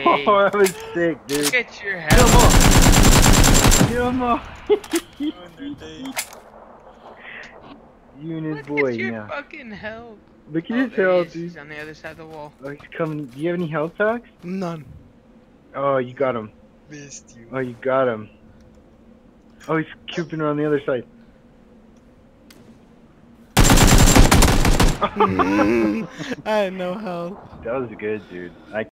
Oh, that was sick, dude. Look at your health. Kill him all. Ruined their day. You and his Look boy at your now. fucking health. Look at Oh, his there he health, is. dude. He's on the other side of the wall. Oh, he's coming. Do you have any health packs? None. Oh, you got him. Missed you. Oh, you got him. Oh, he's creeping around the other side. I had no health. That was good, dude. I